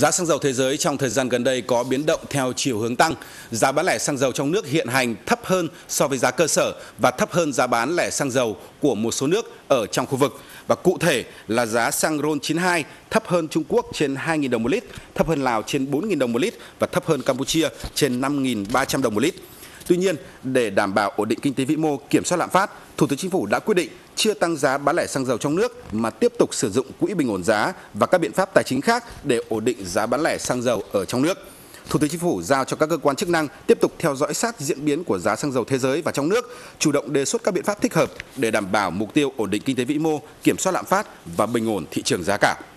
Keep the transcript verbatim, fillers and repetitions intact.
Giá xăng dầu thế giới trong thời gian gần đây có biến động theo chiều hướng tăng. Giá bán lẻ xăng dầu trong nước hiện hành thấp hơn so với giá cơ sở và thấp hơn giá bán lẻ xăng dầu của một số nước ở trong khu vực. Và cụ thể là giá xăng RON chín mươi hai thấp hơn Trung Quốc trên hai nghìn đồng một lít, thấp hơn Lào trên bốn nghìn đồng một lít và thấp hơn Campuchia trên năm nghìn ba trăm đồng một lít. Tuy nhiên, để đảm bảo ổn định kinh tế vĩ mô, kiểm soát lạm phát, Thủ tướng Chính phủ đã quyết định chưa tăng giá bán lẻ xăng dầu trong nước mà tiếp tục sử dụng quỹ bình ổn giá và các biện pháp tài chính khác để ổn định giá bán lẻ xăng dầu ở trong nước. Thủ tướng Chính phủ giao cho các cơ quan chức năng tiếp tục theo dõi sát diễn biến của giá xăng dầu thế giới và trong nước, chủ động đề xuất các biện pháp thích hợp để đảm bảo mục tiêu ổn định kinh tế vĩ mô, kiểm soát lạm phát và bình ổn thị trường giá cả.